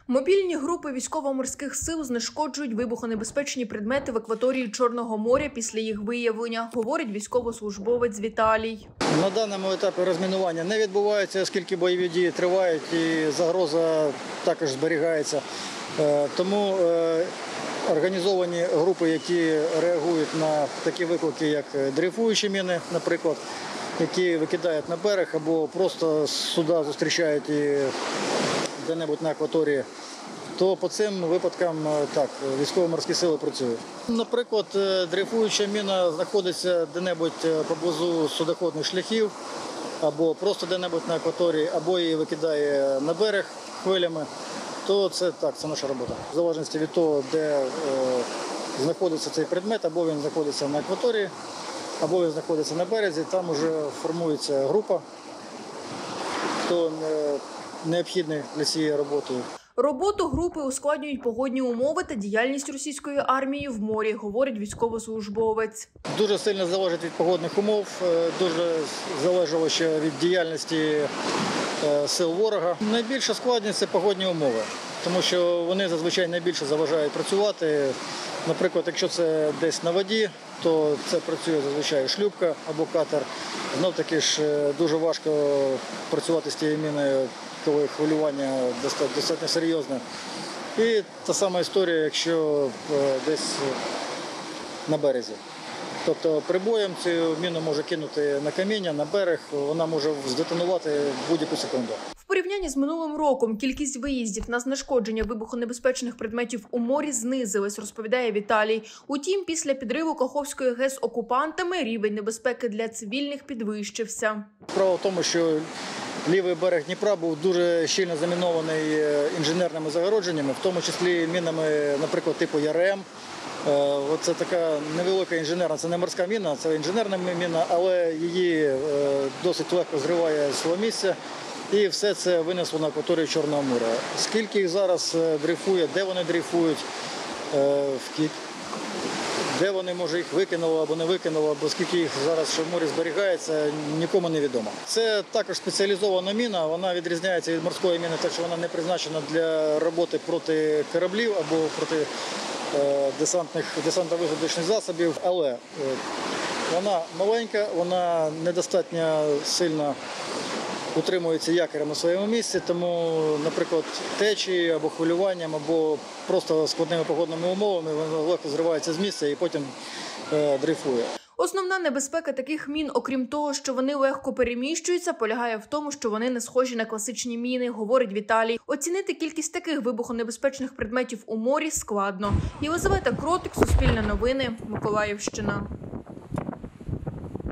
Мобільні групи військово-морських сил знешкоджують вибухонебезпечні предмети в акваторії Чорного моря після їх виявлення, говорить військовослужбовець Віталій. На даному етапі розмінування не відбувається, оскільки бойові дії тривають і загроза також зберігається. Тому організовані групи, які реагують на такі виклики, як дрейфуючі міни, наприклад, які викидають на берег або просто суда зустрічають і де-небудь на акваторії, то по цим випадкам так, військово-морські сили працюють. Наприклад, дрейфуюча міна знаходиться де-небудь поблизу судоходних шляхів, або просто де-небудь на акваторії, або її викидає на берег хвилями, то це так, це наша робота. В залежності від того, де знаходиться цей предмет, або він знаходиться на акваторії, або він знаходиться на березі, там вже формується група, хто необхідний для цієї роботи. Роботу групи ускладнюють погодні умови та діяльність російської армії в морі, говорить військовослужбовець. Дуже сильно залежить від погодних умов, дуже залежало ще від діяльності сил ворога. Найбільша складність – це погодні умови, тому що вони зазвичай найбільше заважають працювати. Наприклад, якщо це десь на воді, то це працює зазвичай шлюпка або катер. Знов-таки ж дуже важко працювати з тією міною, коли хвилювання достатньо серйозне. І та сама історія, якщо десь на березі. Тобто прибоєм цю міну може кинути на каміння, на берег, вона може здетонувати в будь-яку секунду. В порівнянні з минулим роком кількість виїздів на знешкодження вибухонебезпечних предметів у морі знизилась, розповідає Віталій. Утім, після підриву Каховської ГЕС окупантами рівень небезпеки для цивільних підвищився. Справа в тому, що лівий берег Дніпра був дуже щільно замінований інженерними загородженнями, в тому числі мінами, наприклад, типу ЯРМ. Це така невелика інженерна, це не морська міна, це інженерна міна, але її досить легко зриває з свого місця. І все це винесло на акваторію Чорного моря. Скільки їх зараз дрейфує, де вони дрейфують, де вони, може, їх викинуло або не викинуло, або скільки їх зараз ще в морі зберігається, нікому не відомо. Це також спеціалізована міна, вона відрізняється від морської міни, так що вона не призначена для роботи проти кораблів або проти десантно-висадочних засобів, але вона маленька, вона недостатньо сильно утримується якорем на своєму місці, тому, наприклад, течією або хвилюванням, або просто складними погодними умовами вона легко зривається з місця і потім дрейфує. Основна небезпека таких мін, окрім того, що вони легко переміщуються, полягає в тому, що вони не схожі на класичні міни, говорить Віталій. Оцінити кількість таких вибухонебезпечних предметів у морі складно. Єлизавета Кротик, Суспільне новини, Миколаївщина.